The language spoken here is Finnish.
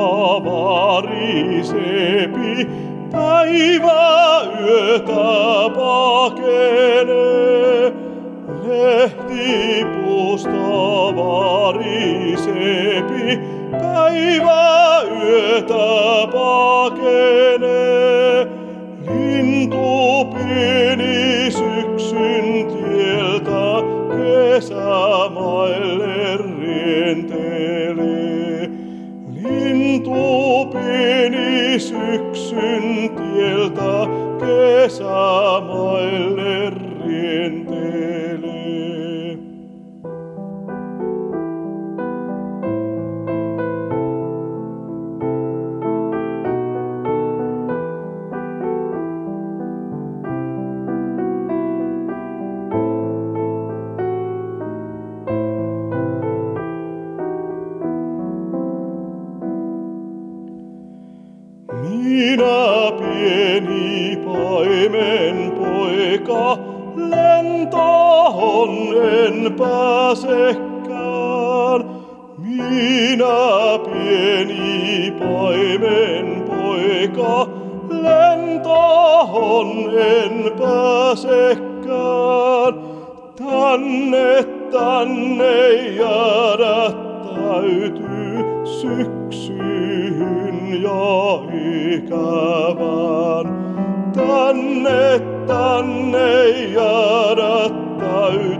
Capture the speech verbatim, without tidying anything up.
varisepi, päivä yötä pakenee. Lehtipuusta varisepi, päivä yötä pakenee. Lintu pieni syksyn tieltä kesämaille rientelee. Lintu pieni syksyn tieltä kesämaille rientelee. Minä pieni paimenpoika lentoon en pääsekään. Minä pieni paimenpoika lentoon en pääsekään. Tänne, tänne jäädä täytyy syksyyn ja ikävään. Tänne, tänne jäädä täytyy